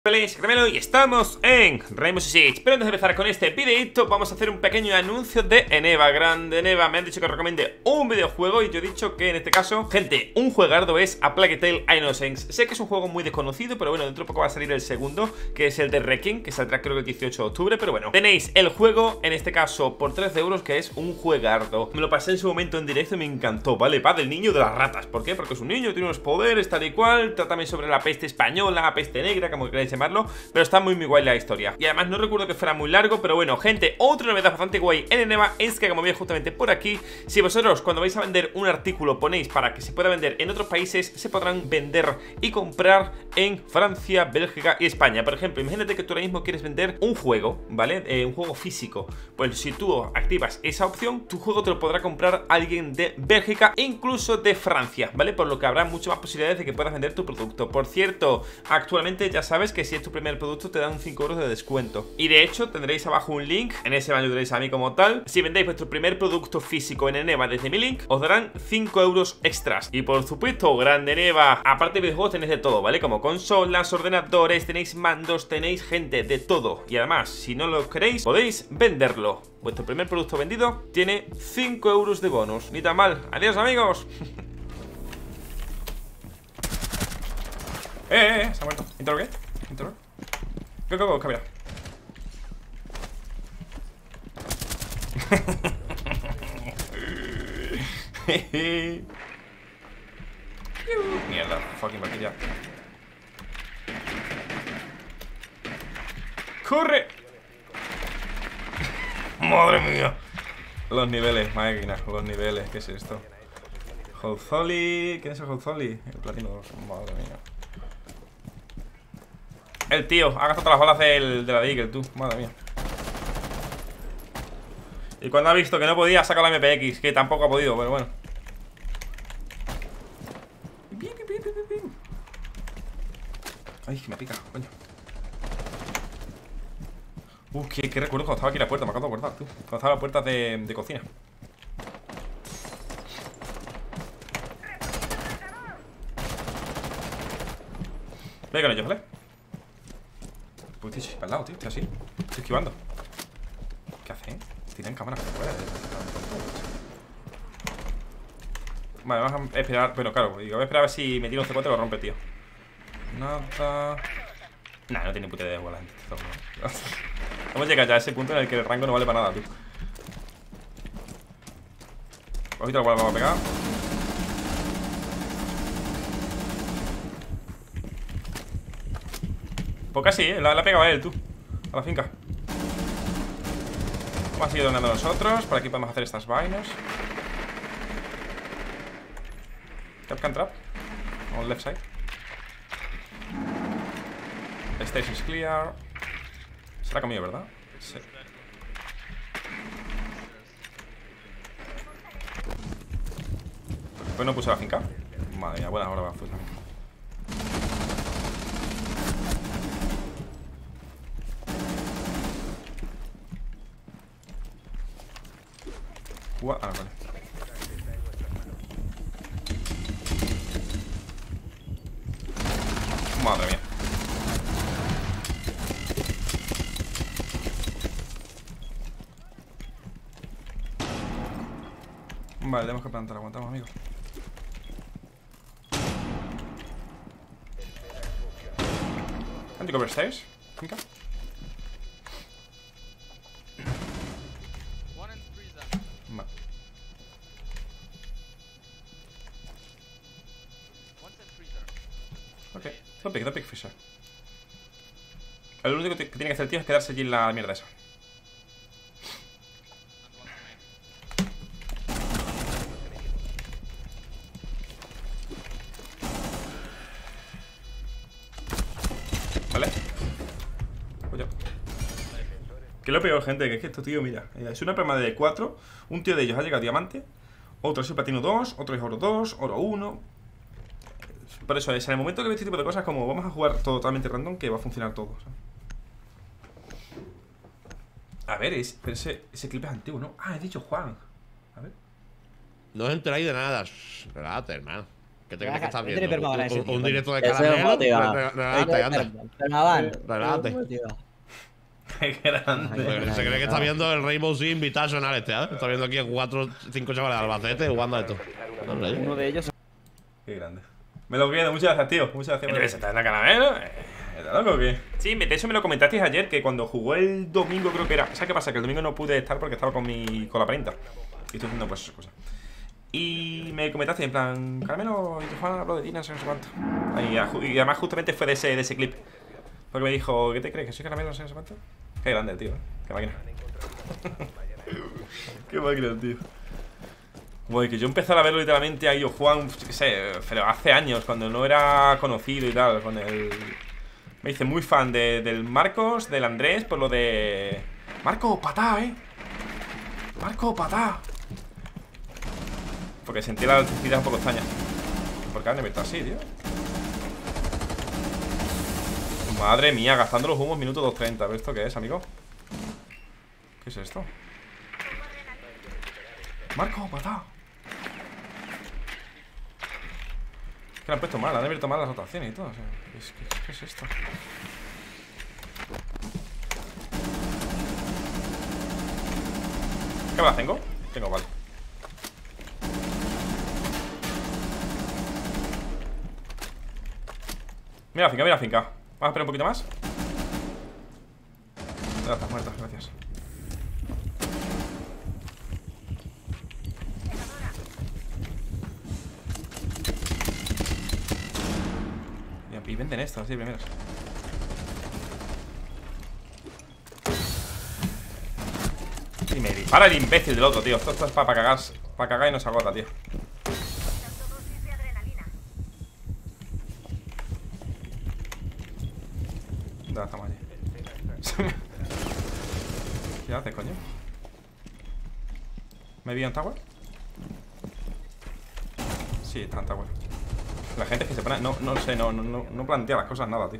Caramelo y estamos en Rainbow Six. Pero antes de empezar con este videito vamos a hacer un pequeño anuncio de Eneva. Grande Eneva, me han dicho que recomiende un videojuego y yo he dicho que en este caso, gente, un juegardo es A Plague Tale Innocence. Sé que es un juego muy desconocido, pero bueno, dentro de poco va a salir el segundo, que es el de Wrecking, que saldrá creo que el 18 de octubre. Pero bueno, tenéis el juego, en este caso, por 13 euros, que es un juegardo. Me lo pasé en su momento en directo y me encantó, ¿vale? Va del niño de las ratas. ¿Por qué? Porque es un niño, tiene unos poderes, tal y cual. Trata también sobre la peste española, la peste negra, como queráis llamarlo, pero está muy guay la historia. Y además no recuerdo que fuera muy largo, pero bueno, gente, otra novedad bastante guay en Eneva es que, como veis justamente por aquí, si vosotros cuando vais a vender un artículo ponéis para que se pueda vender en otros países, se podrán vender y comprar en Francia, Bélgica y España. Por ejemplo, imagínate que tú ahora mismo quieres vender un juego, ¿vale? Un juego físico. Pues si tú activas esa opción, tu juego te lo podrá comprar alguien de Bélgica e incluso de Francia, ¿vale? Por lo que habrá mucho más posibilidades de que puedas vender tu producto. Por cierto, actualmente ya sabes que si es tu primer producto te dan 5 euros de descuento. Y de hecho tendréis abajo un link, en ese me ayudaréis a mí como tal. Si vendéis vuestro primer producto físico en Eneva desde mi link, os darán 5 euros extras. Y por supuesto, grande Eneva, aparte de videojuegos tenéis de todo, ¿vale? Como consolas, ordenadores, tenéis mandos, tenéis gente, de todo. Y además, si no lo queréis, podéis venderlo. Vuestro primer producto vendido tiene 5 euros de bonus. Ni tan mal. Adiós, amigos. Se ha muerto. ¿Interrogué? ¿Interrogué? Go, cabra. Mierda, fucking vaquilla. ¡Corre! ¡Madre mía! Los niveles, máquina, los niveles. ¿Qué es esto? Houtholi. ¿Quién es el Houtholi? El platino 2. Madre mía. El tío, ha gastado todas las balas de la Deagle, tú. Madre mía. Y cuando ha visto que no podía, saca la MPX, que tampoco ha podido, pero bueno. Ay, que me pica, coño. Qué recuerdo cuando estaba aquí en la puerta. Me acabo de acordar, tú. Cuando estaba en la puerta de cocina. Voy con ellos, ¿vale? Pues tío, para el lado, tío, estoy así. Estoy esquivando. ¿Qué hacen? Tiran cámaras fuera. Vale, vamos a esperar. Bueno, claro, digo, voy a esperar a ver si me tiro un C4 y lo rompe, tío. Nada. Nah, no tiene puta idea de igual la gente. Vamos a llegar ya a ese punto en el que el rango no vale para nada, tío. Ojito al cual vamos a pegar. Pues casi, la ha pegado a él, tú. A la finca. Vamos a seguir donando nosotros. Por aquí podemos hacer estas vainas. Capcan trap. On left side. Stage is clear. Será conmigo, ¿verdad? Sí. Pues no puse la finca. Madre mía, buena hora va a fútbol. Vale. Madre mía. Vale, tenemos que plantar. Aguantamos, amigos. Anti-cover stairs. Finca. Vale. Ok, don't pick Fisher. Lo único que tiene que hacer el tío es quedarse allí en la mierda esa. Vale. Oye. Que lo peor, gente, que es que esto, tío, mira, es una perma de 4. Un tío de ellos ha llegado a diamante. Otro es platino 2, otro es oro 2, oro 1. Por eso es, en el momento que veis este tipo de cosas, como vamos a jugar todo totalmente random, que va a funcionar todo, ¿sabes? A ver, pero ese clip es antiguo, ¿no? Ah, he dicho Juan. A ver. No os enteráis de nada. Relájate, hermano. ¿Qué te crees que estás Vete viendo? perma ese tío, Un coño. directo de Ese es un caramelo. motivado. Relájate, anda. Permaban. Relájate. Qué grande. Se cree que está viendo el Rainbow Six Invitational este, ¿eh? Está viendo aquí a 4 5 chavales de Albacete jugando a esto. Uno de ellos. Qué grande. Me lo viendo, muchas gracias, tío. Muchas gracias. ¿Te sentas en la caramelo? ¿Estás loco o qué? Sí, de hecho me lo comentasteis ayer, que cuando jugó el domingo creo que era. ¿Sabes qué pasa? Que el domingo no pude estar porque estaba con la prensa. Y estoy haciendo pues esas cosas. Y me comentaste en plan, Caramelo, y tu Juan habló de ti, no sé cuánto. Y además justamente fue de ese clip. Porque me dijo, ¿qué te crees? ¿Que soy Caramelo, no sé cuánto? Qué grande, tío. Qué máquina. Qué máquina, tío. Bueno, que yo empecé a verlo literalmente a Yo Juan, qué sé, pero hace años, cuando no era conocido y tal. Con el... Me hice muy fan del Marcos, del Andrés, por lo de... Marco, patá, Marco, patá. Porque sentí la electricidad un poco extraña. ¿Por qué han inventado así, tío? Madre mía, gastando los humos, minuto 2:30. ¿Pero esto qué es, amigo? ¿Qué es esto? Marco, patá. Es que le han puesto mal, han abierto mal las rotaciones y todo. O sea, ¿qué es esto? ¿Qué balas tengo? Tengo, vale. Mira la finca, mira la finca. Vamos a esperar un poquito más. Ya está, muerta, gracias. Y venden esto, así primeros. Y me dispara el imbécil del otro, tío. Esto es para cagar. Para cagar y no se agota, tío. ¿Dónde estamos allí? ¿Qué haces, coño? ¿Me vi en tower? Sí, está en tower. La gente es que se pone... No sé, no plantea las cosas nada, tío.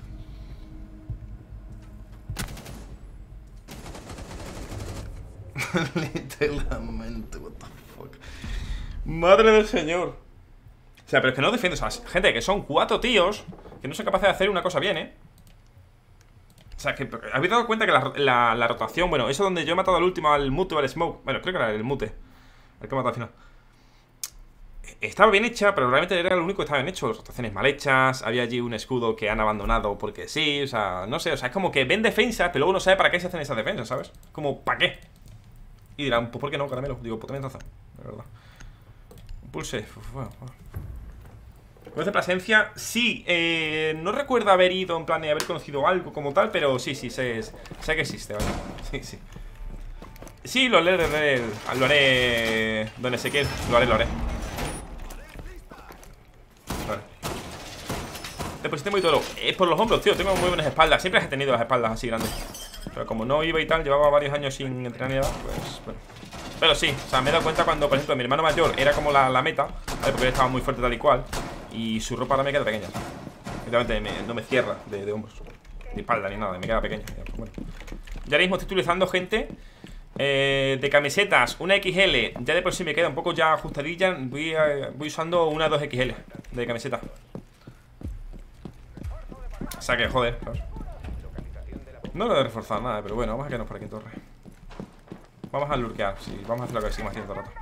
Literalmente, what the fuck. Madre del señor. O sea, pero es que no defiendo. O sea, gente, que son 4 tíos que no son capaces de hacer una cosa bien, O sea, que habéis dado cuenta que la rotación... Bueno, eso donde yo he matado al último, al mute o al smoke. Bueno, creo que era el mute el que he matado al final. Estaba bien hecha, pero realmente era lo único que estaba bien hecho. Rotaciones mal hechas, había allí un escudo que han abandonado porque sí, o sea, no sé, o sea, es como que ven defensas, pero luego no sabe para qué se hacen esas defensas, ¿sabes? Como, ¿para qué? Y dirán, pues ¿por qué no, Caramelo? Digo, pues también razón, de verdad. Pulse, bueno. Con esta presencia, sí, no recuerdo haber ido en plan de haber conocido algo como tal, pero sí, sé que existe, ¿vale? Sí. Sí, lo haré donde se quede, lo haré. Vale. Deposité muy duro. Es por los hombros, tío. Tengo muy buenas espaldas. Siempre he tenido las espaldas así grandes. Pero como no iba y tal, llevaba varios años sin entrenar ni nada, pues bueno. Pero sí, o sea, me he dado cuenta cuando, por ejemplo, mi hermano mayor era como la meta, ¿vale? Porque él estaba muy fuerte tal y cual. Y su ropa ahora me queda pequeña. Literalmente no me cierra de hombros, ni espalda, ni nada, me queda pequeña. Bueno. Ya ahora mismo estoy utilizando, gente, de camisetas, una XL. Ya de por sí me queda un poco ya ajustadilla. Voy usando una 2XL de camiseta. O sea que, joder, ¿sabes? No lo he reforzado nada, pero bueno, vamos a quedarnos por aquí en torre. Vamos a lurkear, sí, vamos a hacer lo que seguimos haciendo todo el rato.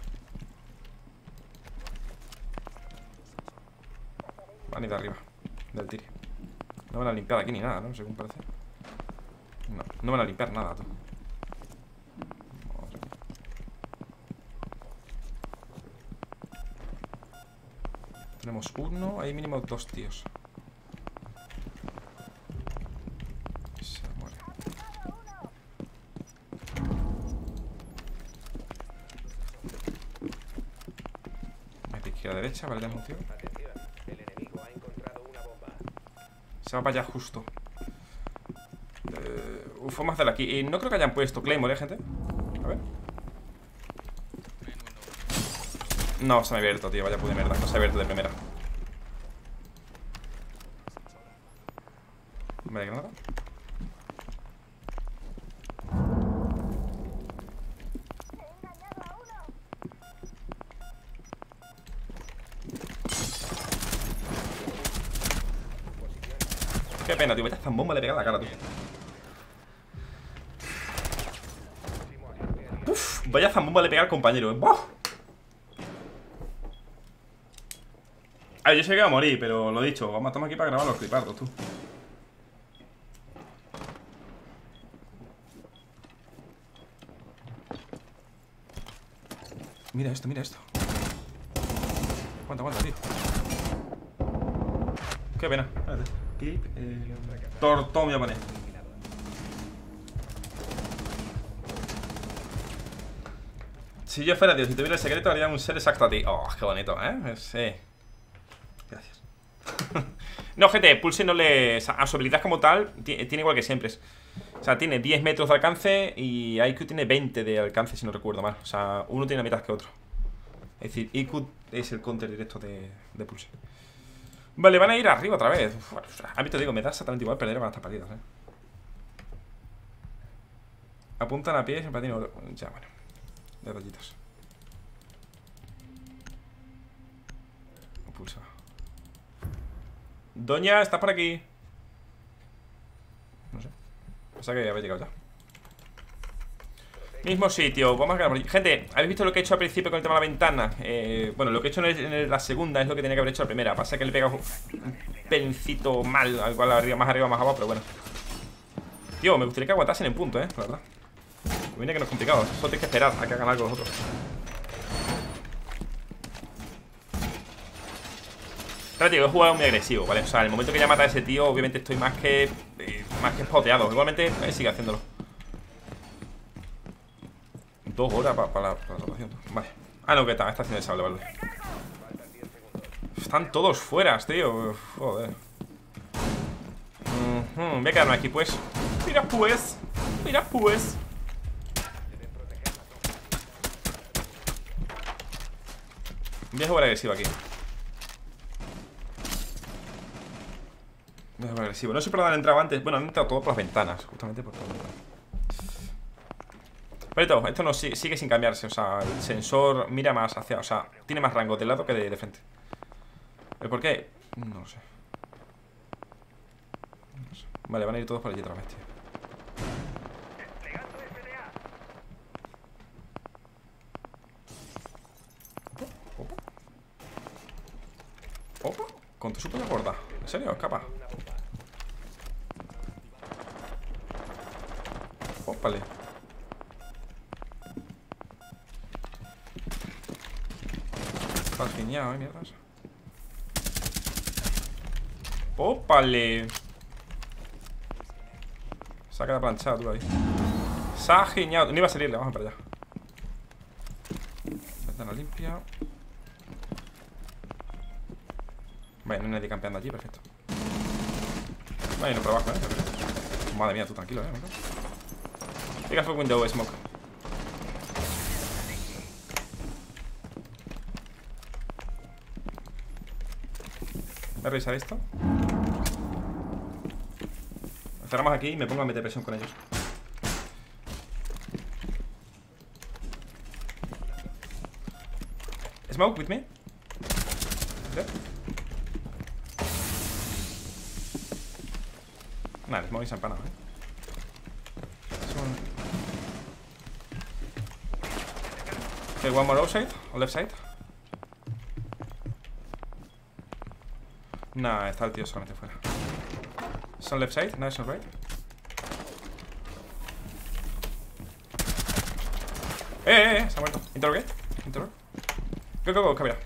Van a ir de arriba, del tiri. No van a limpiar aquí ni nada, ¿no? Según parece. No van a limpiar nada, tú. Tenemos uno, hay mínimo 2 tíos. A la derecha, vale, tenemos un tío. Se va para allá justo. Vamos a hacerlo aquí. No creo que hayan puesto Claymore, gente. A ver. No, se me ha abierto, tío. Vaya puta mierda. No se ha abierto de primera. Vale, granada. pena, tío. Vaya zambomba le pega en la cara, tío. Uf, vaya zambomba le pega al compañero, ¡Buah! A ver, yo sé que va a morir, pero lo dicho, vamos, estamos aquí para grabar los clipardos, tú. Mira esto, mira esto. Aguanta, tío. Qué pena. Espérate. Clip, Tortón voy a poner. Si yo fuera Dios y tuviera el secreto, haría un ser exacto a ti. Oh, qué bonito, ¿eh? Sí. Gracias. No, gente, Pulse no le... O sea, a su habilidad como tal, tiene igual que siempre. O sea, tiene 10 metros de alcance y IQ tiene 20 de alcance, si no recuerdo mal. O sea, uno tiene la mitad que otro. Es decir, IQ es el counter directo de Pulse. Vale, van a ir arriba otra vez. Uf, bueno, a mí te digo, me da exactamente igual perder con estas partidas, ¿eh? Apuntan a pies en platino. Ya, bueno. De rollitos. Pulsa. Doña, ¿estás por aquí? No sé. Pasa que habéis llegado ya. Mismo sitio, vamos a quedar por aquí. Gente, ¿habéis visto lo que he hecho al principio con el tema de la ventana? Bueno, lo que he hecho en la segunda es lo que tenía que haber hecho la primera. Pasa que le he pegado un pelincito mal, igual arriba, más abajo, pero bueno. Tío, me gustaría que aguantasen en punto, la verdad. Viene que no es complicado, solo tenéis que esperar a que hagan algo los otros. Pero tío, he jugado muy agresivo, ¿vale? O sea, en el momento que ya mata a ese tío, obviamente estoy más que spoteado. Igualmente, sigue haciéndolo. 2 horas para la rotación. Vale. Ah, no, que está haciendo el sable, vale. Están todos fuera, tío. Joder. Voy a quedarme aquí, pues. Mira, pues. Voy a jugar agresivo aquí. Voy a jugar agresivo. No sé por dónde han entrado antes. Bueno, han entrado todos por las ventanas. Justamente por todas las ventanas. Pero esto no sigue sin cambiarse. O sea, el sensor mira más hacia... O sea, tiene más rango de lado que de frente. ¿El por qué? No lo sé. Vale, van a ir todos por allí otra vez, tío. Opa, con tu super gorda. ¿En serio? Escapa. Ópale. Estás giñado, mierdas. Ópale. Se ha quedado planchado tú ahí. Se ha giñado. No iba a salirle, vamos para allá. Ventana limpia. Vale, no hay nadie campeando allí, perfecto. Vale, no por abajo, Madre mía, tú tranquilo, Diga fue window smoke. Voy a revisar esto. Cerramos aquí y me pongo a meter presión con ellos. Smoke with me. ¿Sí? Vale, smoke y se ha empanado, Okay, one more outside, o left side. Nah, está el tío solamente fuera. Son left side, no, son right. Se ha muerto. Interrogate. Go, cabra.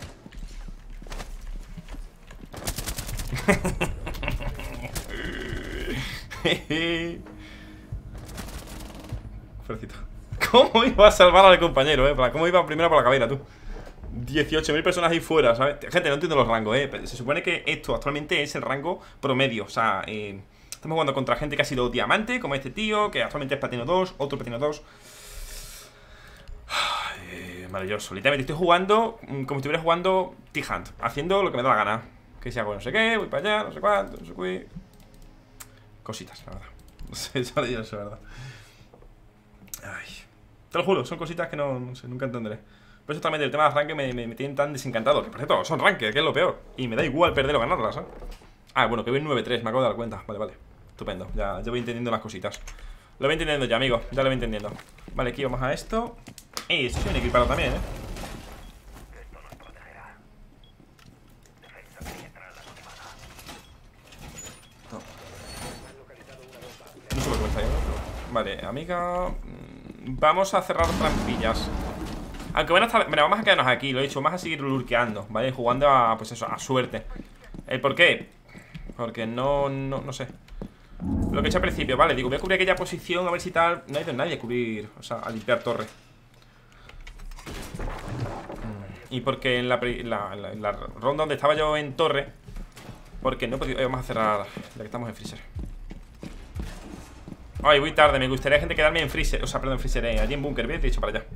Felicito. ¿Cómo iba a salvar al compañero, ¿Cómo iba primero por la cabeza, tú? 18.000 personas ahí fuera, ¿sabes? Gente, no entiendo los rangos, Se supone que esto actualmente es el rango promedio. O sea, estamos jugando contra gente que ha sido diamante, como este tío, que actualmente es platino 2, otro platino 2. Maravilloso. Literalmente estoy jugando como si estuviera jugando T-Hunt, haciendo lo que me da la gana. Que si hago no sé qué, voy para allá, no sé cuánto, no sé qué. Cositas, la verdad. No sé, es maravilloso, la verdad. Ay. Te lo juro, son cositas que no sé, nunca entenderé. Por eso también el tema de arranque me tienen tan desencantado. Que por cierto, son ranked, que es lo peor. Y me da igual perder o ganarlas, Ah, bueno, que voy en 9-3, me acabo de dar cuenta. Vale, vale, estupendo, ya voy entendiendo las cositas. Lo voy entendiendo ya, amigo, ya lo voy entendiendo. Vale, aquí vamos a esto. Y esto se viene equipado también, No sé por qué me está yendo, pero... Vale, amiga. Vamos a cerrar trampillas. Aunque bueno, vamos a quedarnos aquí, lo he dicho. Vamos a seguir lurkeando, ¿vale? Jugando a, pues eso, a suerte. ¿Por qué? Porque no sé. Lo que he hecho al principio, vale, digo, voy a cubrir aquella posición, a ver si tal. No ha ido nadie a cubrir, o sea, a limpiar torre. Y porque en la ronda donde estaba yo en torre, porque no he podido, vamos a cerrar, ya que estamos en freezer. Ay, voy tarde, me gustaría, gente, quedarme en freezer. O sea, perdón, en freezer, allí en búnker, bien dicho, para allá.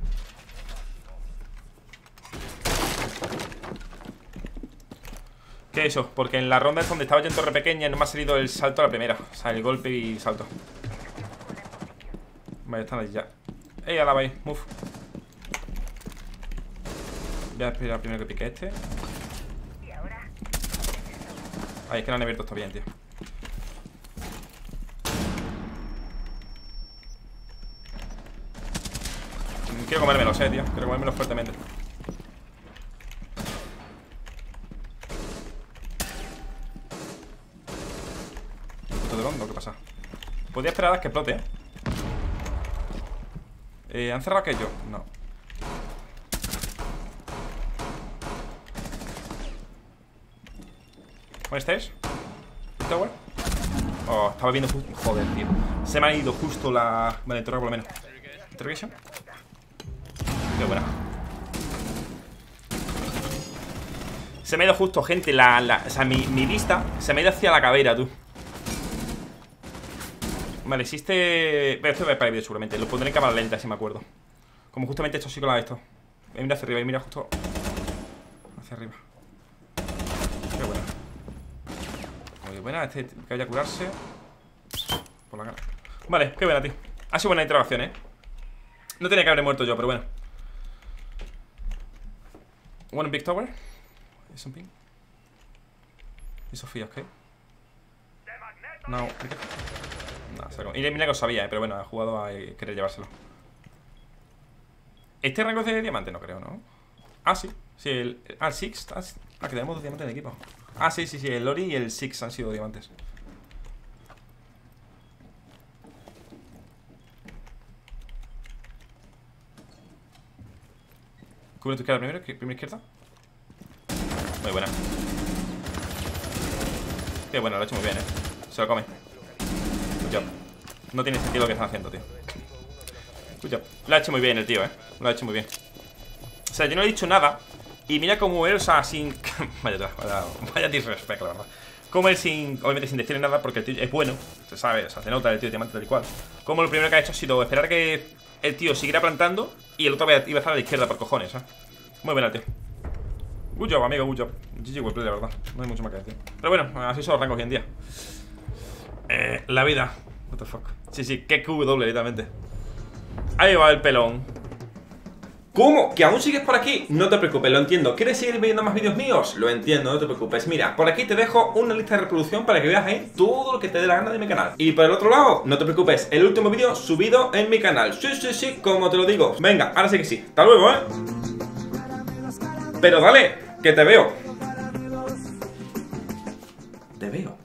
¿Qué es eso? Porque en la ronda es donde estaba yo en torre pequeña y no me ha salido el salto a la primera. O sea, el golpe y salto. Vale, están ahí ya. Ala, bye, move. Voy a esperar primero que pique este. Ay, es que no han abierto esto bien, tío. Quiero comérmelos, tío. Quiero comérmelos fuertemente. ¿Qué pasa? Podría esperar a que explote, ¿Han cerrado aquello? No. ¿Dónde estáis? ¿Tower? Oh, estaba viendo justo. Joder, tío. Se me ha ido justo la... Vale, torre por lo menos. ¿Interrogation? Qué buena. Se me ha ido justo, gente. O sea, mi vista se me ha ido hacia la caveira, tú. Vale, existe... Esto va para el vídeo seguramente. Lo pondré en cámara lenta, si me acuerdo. Como justamente esto sí con esto. Mira hacia arriba, mira justo hacia arriba. Qué buena. Muy buena, este que vaya a curarse por la cara. Vale, qué buena, tío. Ha sido buena interrogación, No tenía que haber muerto yo, pero bueno. One big tower. Is something. Y Sofía, ok. No, y mira que lo sabía, pero bueno, ha jugado a querer llevárselo. ¿Este rango es de diamante? No creo, ¿no? Ah, sí. Sí, el Six. Que tenemos 2 diamantes en el equipo. Ah, sí, el Lori y el Six han sido diamantes. Cubre tu izquierda primero, primera izquierda. Muy buena. Qué bueno, lo ha hecho muy bien, Se lo come. Good job. No tiene sentido lo que están haciendo, tío. Good job. Lo ha hecho muy bien el tío, Lo ha hecho muy bien. O sea, yo no he dicho nada. Y mira cómo él, o sea, sin... vaya disrespect, la verdad. Como él sin... Obviamente sin decirle nada, porque el tío es bueno. Se sabe, o sea, se nota el tío de diamante tal y cual. Como lo primero que ha hecho ha sido esperar que el tío siguiera plantando y el otro iba a estar a la izquierda por cojones, Muy bien el tío. Good job, amigo, good job. GG webplay, la verdad. No hay mucho más que decir. Pero bueno, así son los rangos hoy en día. La vida. What the fuck. Sí, qué QW, literalmente. Ahí va el pelón. ¿Cómo? ¿Que aún sigues por aquí? No te preocupes, lo entiendo. ¿Quieres seguir viendo más vídeos míos? Lo entiendo, no te preocupes. Mira, por aquí te dejo una lista de reproducción para que veas ahí todo lo que te dé la gana de mi canal. Y por el otro lado, no te preocupes, el último vídeo subido en mi canal. Sí, como te lo digo. Venga, ahora sí que sí. Hasta luego, Pero dale, que te veo. Te veo.